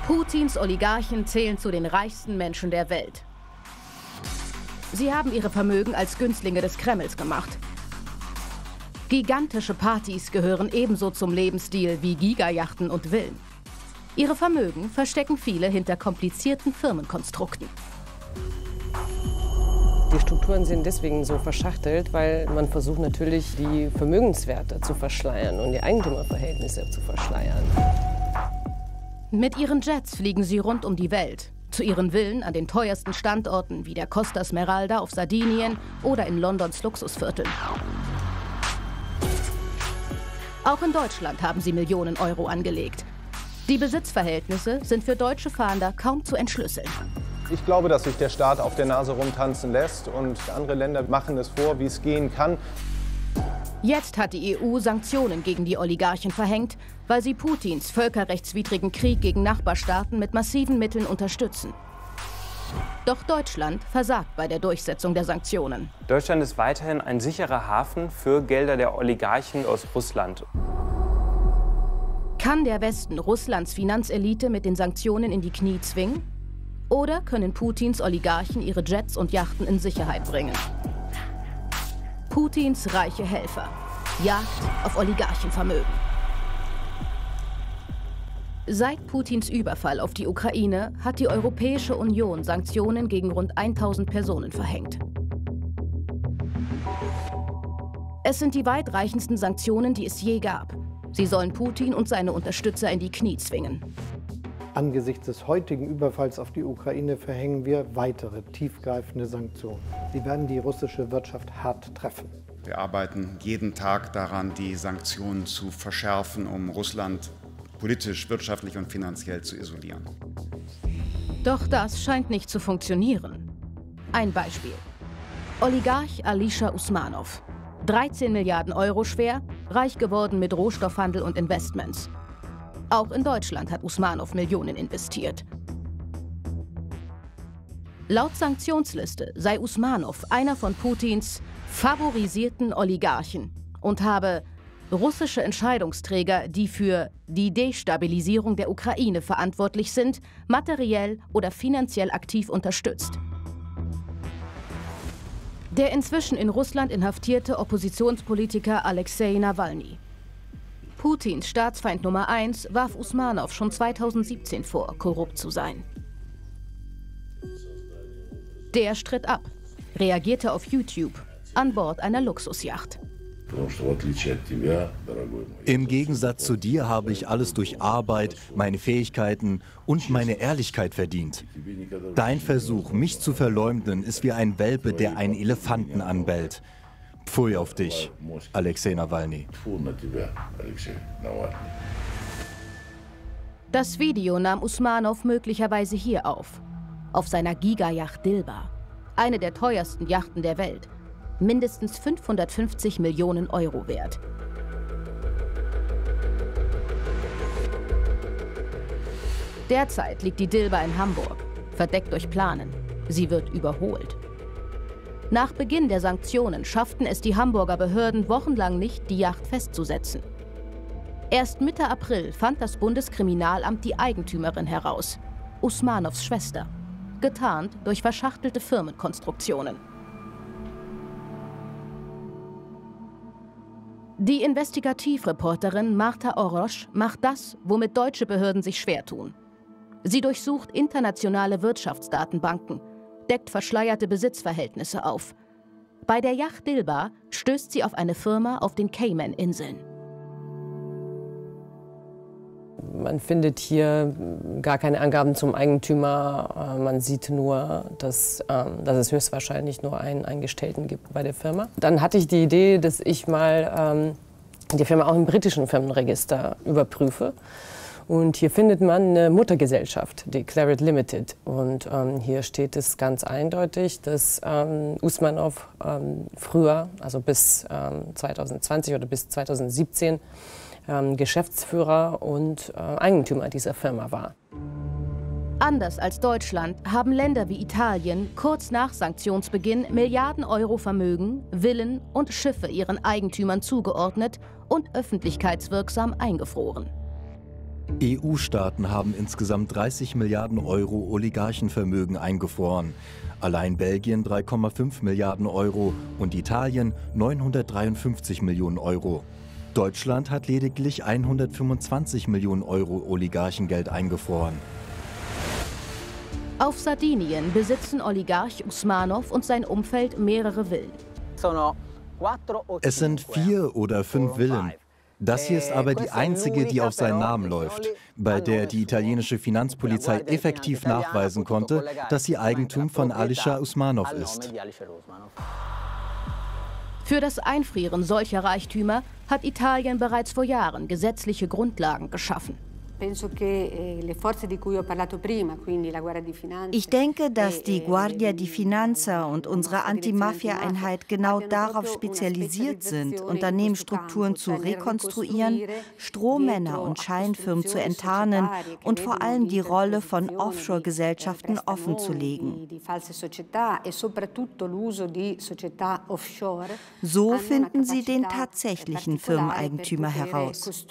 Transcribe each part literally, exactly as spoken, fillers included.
Putins Oligarchen zählen zu den reichsten Menschen der Welt. Sie haben ihre Vermögen als Günstlinge des Kremls gemacht. Gigantische Partys gehören ebenso zum Lebensstil wie Gigajachten und Villen. Ihre Vermögen verstecken viele hinter komplizierten Firmenkonstrukten. Die Strukturen sind deswegen so verschachtelt, weil man versucht natürlich, die Vermögenswerte zu verschleiern und die Eigentümerverhältnisse zu verschleiern. Mit ihren Jets fliegen sie rund um die Welt. Zu ihren Villen an den teuersten Standorten wie der Costa Smeralda auf Sardinien oder in Londons Luxusvierteln. Auch in Deutschland haben sie Millionen Euro angelegt. Die Besitzverhältnisse sind für deutsche Fahnder kaum zu entschlüsseln. Ich glaube, dass sich der Staat auf der Nase rumtanzen lässt und andere Länder machen es vor, wie es gehen kann. Jetzt hat die E U Sanktionen gegen die Oligarchen verhängt, weil sie Putins völkerrechtswidrigen Krieg gegen Nachbarstaaten mit massiven Mitteln unterstützen. Doch Deutschland versagt bei der Durchsetzung der Sanktionen. Deutschland ist weiterhin ein sicherer Hafen für Gelder der Oligarchen aus Russland. Kann der Westen Russlands Finanzelite mit den Sanktionen in die Knie zwingen? Oder können Putins Oligarchen ihre Jets und Yachten in Sicherheit bringen? Putins reiche Helfer. Jagd auf Oligarchenvermögen. Seit Putins Überfall auf die Ukraine hat die Europäische Union Sanktionen gegen rund tausend Personen verhängt. Es sind die weitreichendsten Sanktionen, die es je gab. Sie sollen Putin und seine Unterstützer in die Knie zwingen. Angesichts des heutigen Überfalls auf die Ukraine verhängen wir weitere tiefgreifende Sanktionen. Sie werden die russische Wirtschaft hart treffen. Wir arbeiten jeden Tag daran, die Sanktionen zu verschärfen, um Russland politisch, wirtschaftlich und finanziell zu isolieren. Doch das scheint nicht zu funktionieren. Ein Beispiel. Oligarch Alisher Usmanov. dreizehn Milliarden Euro schwer, reich geworden mit Rohstoffhandel und Investments. Auch in Deutschland hat Usmanov Millionen investiert. Laut Sanktionsliste sei Usmanov einer von Putins favorisierten Oligarchen und habe russische Entscheidungsträger, die für die Destabilisierung der Ukraine verantwortlich sind, materiell oder finanziell aktiv unterstützt. Der inzwischen in Russland inhaftierte Oppositionspolitiker Alexei Nawalny. Putins Staatsfeind Nummer eins warf Usmanov schon zweitausendsiebzehn vor, korrupt zu sein. Der stritt ab, reagierte auf YouTube an Bord einer Luxusjacht. Im Gegensatz zu dir habe ich alles durch Arbeit, meine Fähigkeiten und meine Ehrlichkeit verdient. Dein Versuch, mich zu verleumden, ist wie ein Welpe, der einen Elefanten anbellt. Pfui auf dich, Alexei Nawalny. Das Video nahm Usmanov möglicherweise hier auf, auf seiner Gigajacht Dilba, eine der teuersten Yachten der Welt, mindestens fünfhundertfünfzig Millionen Euro wert. Derzeit liegt die Dilba in Hamburg, verdeckt durch Planen. Sie wird überholt. Nach Beginn der Sanktionen schafften es die Hamburger Behörden wochenlang nicht, die Yacht festzusetzen. Erst Mitte April fand das Bundeskriminalamt die Eigentümerin heraus, Usmanovs Schwester, getarnt durch verschachtelte Firmenkonstruktionen. Die Investigativreporterin Marta Orosz macht das, womit deutsche Behörden sich schwer tun. Sie durchsucht internationale Wirtschaftsdatenbanken, deckt verschleierte Besitzverhältnisse auf. Bei der Yacht Dilba stößt sie auf eine Firma auf den Cayman-Inseln. Man findet hier gar keine Angaben zum Eigentümer. Man sieht nur, dass, dass es höchstwahrscheinlich nur einen Eingestellten gibt bei der Firma. Dann hatte ich die Idee, dass ich mal die Firma auch im britischen Firmenregister überprüfe. Und hier findet man eine Muttergesellschaft, die Claret Limited. Und ähm, hier steht es ganz eindeutig, dass ähm, Usmanov ähm, früher, also bis ähm, zweitausendzwanzig oder bis zweitausendsiebzehn, ähm, Geschäftsführer und äh, Eigentümer dieser Firma war. Anders als Deutschland haben Länder wie Italien kurz nach Sanktionsbeginn Milliarden Euro Vermögen, Villen und Schiffe ihren Eigentümern zugeordnet und öffentlichkeitswirksam eingefroren. E U-Staaten haben insgesamt dreißig Milliarden Euro Oligarchenvermögen eingefroren. Allein Belgien drei Komma fünf Milliarden Euro und Italien neunhundertdreiundfünfzig Millionen Euro. Deutschland hat lediglich hundertfünfundzwanzig Millionen Euro Oligarchengeld eingefroren. Auf Sardinien besitzen Oligarch Usmanov und sein Umfeld mehrere Villen. Es sind vier oder fünf Villen. Das hier ist aber die einzige, die auf seinen Namen läuft, bei der die italienische Finanzpolizei effektiv nachweisen konnte, dass sie Eigentum von Alisher Usmanov ist. Für das Einfrieren solcher Reichtümer hat Italien bereits vor Jahren gesetzliche Grundlagen geschaffen. Ich denke, dass die Guardia di Finanza und unsere Anti-Mafia-Einheit genau darauf spezialisiert sind, Unternehmensstrukturen zu rekonstruieren, Strohmänner und Scheinfirmen zu enttarnen und vor allem die Rolle von Offshore-Gesellschaften offenzulegen. So finden sie den tatsächlichen Firmeneigentümer heraus.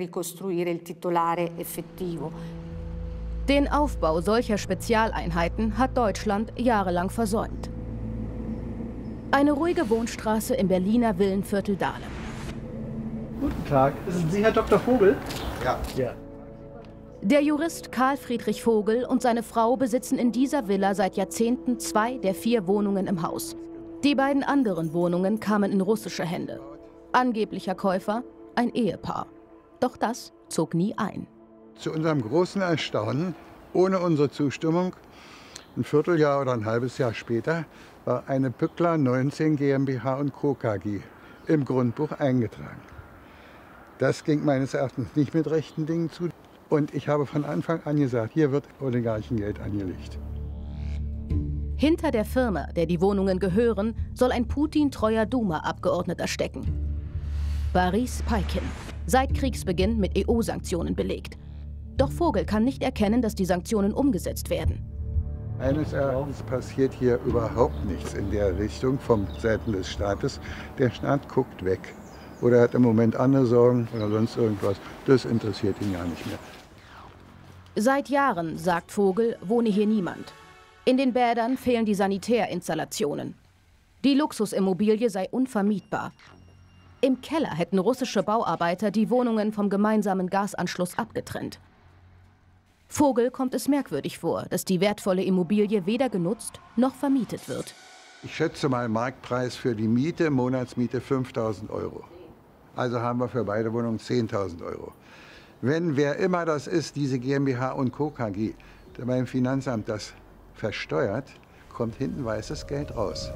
Den Aufbau solcher Spezialeinheiten hat Deutschland jahrelang versäumt. Eine ruhige Wohnstraße im Berliner Villenviertel Dahlem. Guten Tag, sind Sie Herr Doktor Vogel? Ja. Ja. Der Jurist Karl Friedrich Vogel und seine Frau besitzen in dieser Villa seit Jahrzehnten zwei der vier Wohnungen im Haus. Die beiden anderen Wohnungen kamen in russische Hände. Angeblicher Käufer, ein Ehepaar. Doch das zog nie ein. Zu unserem großen Erstaunen, ohne unsere Zustimmung, ein Vierteljahr oder ein halbes Jahr später, war eine Pückler neunzehn GmbH und Co. K G im Grundbuch eingetragen. Das ging meines Erachtens nicht mit rechten Dingen zu. Und ich habe von Anfang an gesagt, hier wird Oligarchengeld angelegt. Hinter der Firma, der die Wohnungen gehören, soll ein Putin-treuer Duma-Abgeordneter stecken. Boris Paikin, seit Kriegsbeginn mit E U-Sanktionen belegt. Doch Vogel kann nicht erkennen, dass die Sanktionen umgesetzt werden. Meines Erachtens passiert hier überhaupt nichts in der Richtung von Seiten des Staates. Der Staat guckt weg oder hat im Moment andere Sorgen oder sonst irgendwas. Das interessiert ihn ja nicht mehr. Seit Jahren, sagt Vogel, wohne hier niemand. In den Bädern fehlen die Sanitärinstallationen. Die Luxusimmobilie sei unvermietbar. Im Keller hätten russische Bauarbeiter die Wohnungen vom gemeinsamen Gasanschluss abgetrennt. Vogel kommt es merkwürdig vor, dass die wertvolle Immobilie weder genutzt noch vermietet wird. Ich schätze mal Marktpreis für die Miete, Monatsmiete fünftausend Euro. Also haben wir für beide Wohnungen zehntausend Euro. Wenn wer immer das ist, diese GmbH und Co. K G, der beim Finanzamt das versteuert, kommt hinten weißes Geld raus.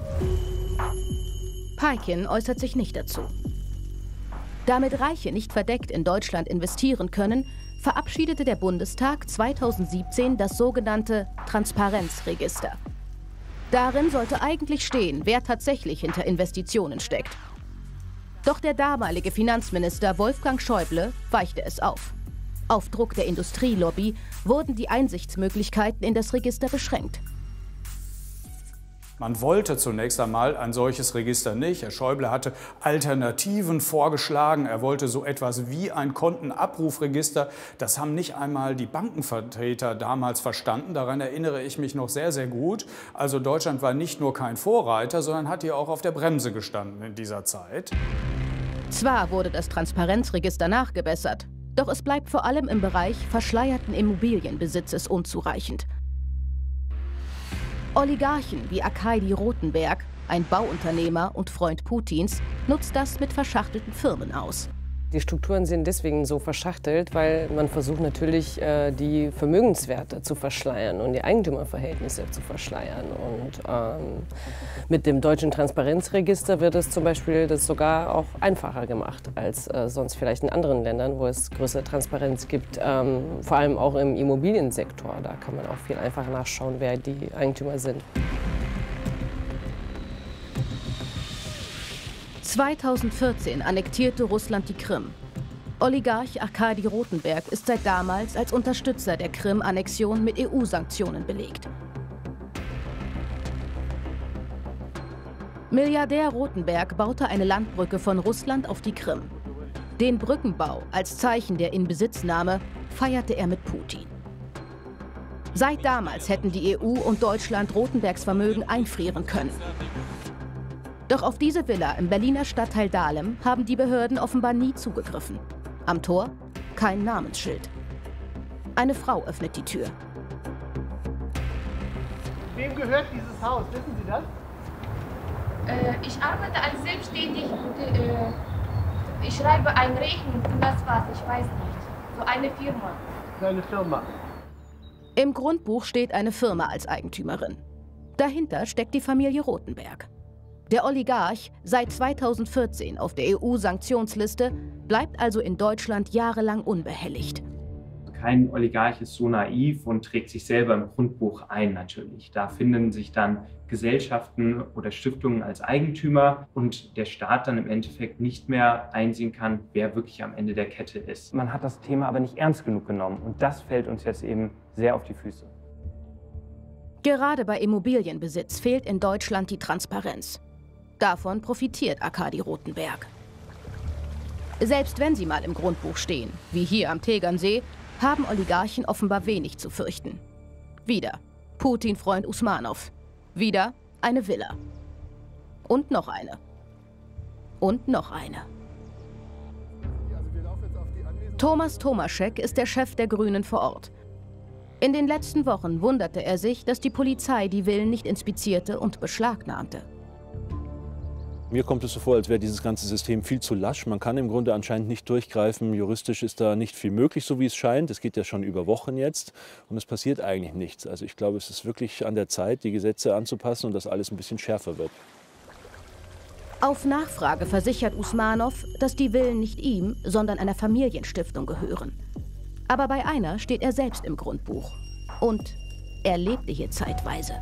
Paikin äußert sich nicht dazu. Damit Reiche nicht verdeckt in Deutschland investieren können, verabschiedete der Bundestag zweitausendsiebzehn das sogenannte Transparenzregister. Darin sollte eigentlich stehen, wer tatsächlich hinter Investitionen steckt. Doch der damalige Finanzminister Wolfgang Schäuble weichte es auf. Auf Druck der Industrielobby wurden die Einsichtsmöglichkeiten in das Register beschränkt. Man wollte zunächst einmal ein solches Register nicht. Herr Schäuble hatte Alternativen vorgeschlagen. Er wollte so etwas wie ein Kontenabrufregister. Das haben nicht einmal die Bankenvertreter damals verstanden. Daran erinnere ich mich noch sehr, sehr gut. Also Deutschland war nicht nur kein Vorreiter, sondern hat hier auch auf der Bremse gestanden in dieser Zeit. Zwar wurde das Transparenzregister nachgebessert, doch es bleibt vor allem im Bereich verschleierten Immobilienbesitzes unzureichend. Oligarchen wie Arkadi Rotenberg, ein Bauunternehmer und Freund Putins, nutzt das mit verschachtelten Firmen aus. Die Strukturen sind deswegen so verschachtelt, weil man versucht natürlich, die Vermögenswerte zu verschleiern und die Eigentümerverhältnisse zu verschleiern. Und ähm, mit dem deutschen Transparenzregister wird es zum Beispiel das sogar auch einfacher gemacht als äh, sonst vielleicht in anderen Ländern, wo es größere Transparenz gibt. Ähm, vor allem auch im Immobiliensektor. Da kann man auch viel einfacher nachschauen, wer die Eigentümer sind. zweitausendvierzehn annektierte Russland die Krim. Oligarch Arkadi Rotenberg ist seit damals als Unterstützer der Krim-Annexion mit E U-Sanktionen belegt. Milliardär Rotenberg baute eine Landbrücke von Russland auf die Krim. Den Brückenbau als Zeichen der Inbesitznahme feierte er mit Putin. Seit damals hätten die E U und Deutschland Rotenbergs Vermögen einfrieren können. Doch auf diese Villa im Berliner Stadtteil Dahlem haben die Behörden offenbar nie zugegriffen. Am Tor kein Namensschild. Eine Frau öffnet die Tür. Wem gehört dieses Haus? Wissen Sie das? Äh, ich arbeite als selbstständig und äh, ich schreibe eine Rechnung und das war's, ich weiß nicht. So eine Firma. Eine Firma. Im Grundbuch steht eine Firma als Eigentümerin. Dahinter steckt die Familie Rotenberg. Der Oligarch, seit zweitausendvierzehn auf der E U-Sanktionsliste, bleibt also in Deutschland jahrelang unbehelligt. Kein Oligarch ist so naiv und trägt sich selber im Grundbuch ein natürlich. Da finden sich dann Gesellschaften oder Stiftungen als Eigentümer und der Staat dann im Endeffekt nicht mehr einsehen kann, wer wirklich am Ende der Kette ist. Man hat das Thema aber nicht ernst genug genommen und das fällt uns jetzt eben sehr auf die Füße. Gerade bei Immobilienbesitz fehlt in Deutschland die Transparenz. Davon profitiert Arkadi Rotenberg. Selbst wenn sie mal im Grundbuch stehen, wie hier am Tegernsee, haben Oligarchen offenbar wenig zu fürchten. Wieder Putin-Freund Usmanow. Wieder eine Villa. Und noch eine. Und noch eine. Thomas Tomaschek ist der Chef der Grünen vor Ort. In den letzten Wochen wunderte er sich, dass die Polizei die Villen nicht inspizierte und beschlagnahmte. Mir kommt es so vor, als wäre dieses ganze System viel zu lasch. Man kann im Grunde anscheinend nicht durchgreifen. Juristisch ist da nicht viel möglich, so wie es scheint. Es geht ja schon über Wochen jetzt und es passiert eigentlich nichts. Also ich glaube, es ist wirklich an der Zeit, die Gesetze anzupassen und dass alles ein bisschen schärfer wird. Auf Nachfrage versichert Usmanow, dass die Villen nicht ihm, sondern einer Familienstiftung gehören. Aber bei einer steht er selbst im Grundbuch. Und er lebte hier zeitweise.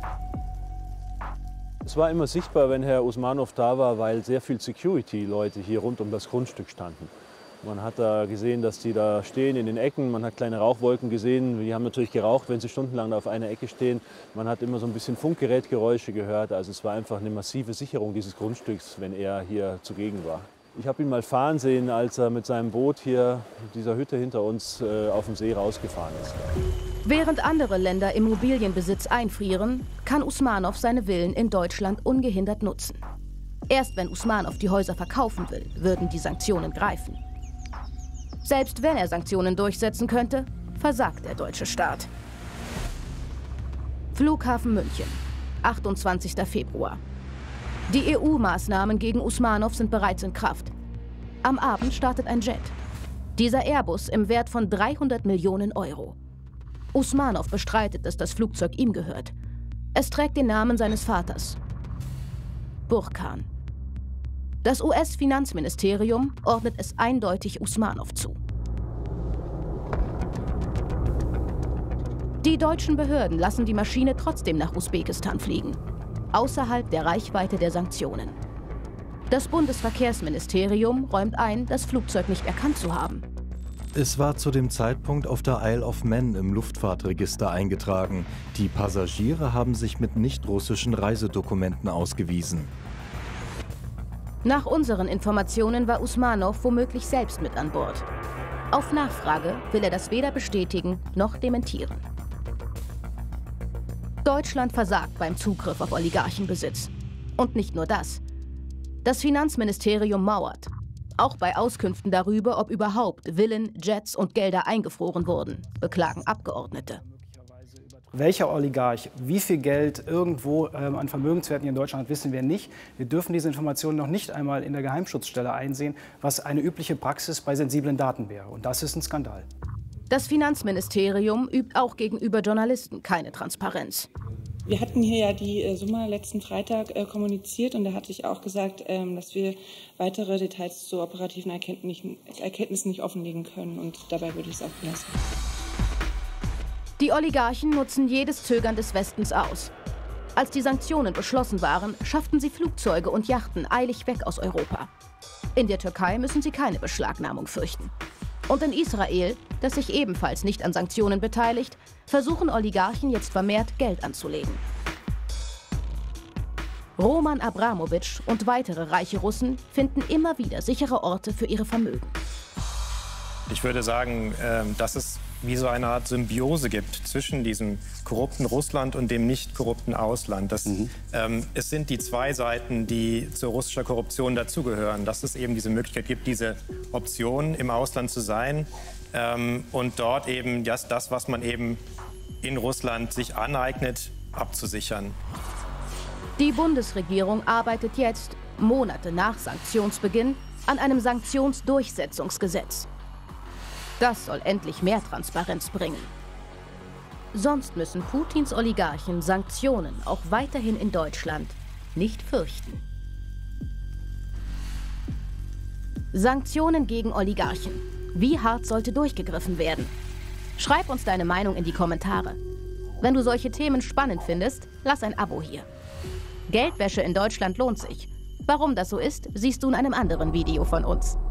Es war immer sichtbar, wenn Herr Usmanow da war, weil sehr viel Security-Leute hier rund um das Grundstück standen. Man hat da gesehen, dass die da stehen in den Ecken. Man hat kleine Rauchwolken gesehen. Die haben natürlich geraucht, wenn sie stundenlang da auf einer Ecke stehen. Man hat immer so ein bisschen Funkgerätgeräusche gehört. Also es war einfach eine massive Sicherung dieses Grundstücks, wenn er hier zugegen war. Ich habe ihn mal fahren sehen, als er mit seinem Boot hier, dieser Hütte hinter uns, äh, auf dem See rausgefahren ist. Während andere Länder Immobilienbesitz einfrieren, kann Usmanow seine Villen in Deutschland ungehindert nutzen. Erst wenn Usmanow die Häuser verkaufen will, würden die Sanktionen greifen. Selbst wenn er Sanktionen durchsetzen könnte, versagt der deutsche Staat. Flughafen München, achtundzwanzigster Februar. Die E U-Maßnahmen gegen Usmanow sind bereits in Kraft. Am Abend startet ein Jet. Dieser Airbus im Wert von dreihundert Millionen Euro. Usmanow bestreitet, dass das Flugzeug ihm gehört. Es trägt den Namen seines Vaters, Burkan. Das U S-Finanzministerium ordnet es eindeutig Usmanow zu. Die deutschen Behörden lassen die Maschine trotzdem nach Usbekistan fliegen, außerhalb der Reichweite der Sanktionen. Das Bundesverkehrsministerium räumt ein, das Flugzeug nicht erkannt zu haben. Es war zu dem Zeitpunkt auf der Isle of Man im Luftfahrtregister eingetragen. Die Passagiere haben sich mit nicht-russischen Reisedokumenten ausgewiesen. Nach unseren Informationen war Usmanow womöglich selbst mit an Bord. Auf Nachfrage will er das weder bestätigen noch dementieren. Deutschland versagt beim Zugriff auf Oligarchenbesitz. Und nicht nur das. Das Finanzministerium mauert. Auch bei Auskünften darüber, ob überhaupt Villen, Jets und Gelder eingefroren wurden, beklagen Abgeordnete. Welcher Oligarch, wie viel Geld irgendwo ähm, an Vermögenswerten hier in Deutschland hat, wissen wir nicht. Wir dürfen diese Informationen noch nicht einmal in der Geheimschutzstelle einsehen, was eine übliche Praxis bei sensiblen Daten wäre. Und das ist ein Skandal. Das Finanzministerium übt auch gegenüber Journalisten keine Transparenz. Wir hatten hier ja die äh, Summe letzten Freitag äh, kommuniziert und da hatte ich auch gesagt, ähm, dass wir weitere Details zu operativen Erkenntnissen, Erkenntnissen nicht offenlegen können und dabei würde ich es auch belassen. Die Oligarchen nutzen jedes Zögern des Westens aus. Als die Sanktionen beschlossen waren, schafften sie Flugzeuge und Yachten eilig weg aus Europa. In der Türkei müssen sie keine Beschlagnahmung fürchten. Und in Israel, das sich ebenfalls nicht an Sanktionen beteiligt, versuchen Oligarchen jetzt vermehrt Geld anzulegen. Roman Abramowitsch und weitere reiche Russen finden immer wieder sichere Orte für ihre Vermögen. Ich würde sagen, dass es wie so eine Art Symbiose gibt zwischen diesem korrupten Russland und dem nicht korrupten Ausland. Das, mhm. ähm, es sind die zwei Seiten, die zur russischen Korruption dazugehören. Dass es eben diese Möglichkeit gibt, diese Option im Ausland zu sein ähm, und dort eben das, das, was man eben in Russland sich aneignet, abzusichern. Die Bundesregierung arbeitet jetzt, Monate nach Sanktionsbeginn, an einem Sanktionsdurchsetzungsgesetz. Das soll endlich mehr Transparenz bringen. Sonst müssen Putins Oligarchen Sanktionen auch weiterhin in Deutschland nicht fürchten. Sanktionen gegen Oligarchen. Wie hart sollte durchgegriffen werden? Schreib uns deine Meinung in die Kommentare. Wenn du solche Themen spannend findest, lass ein Abo hier. Geldwäsche in Deutschland lohnt sich. Warum das so ist, siehst du in einem anderen Video von uns.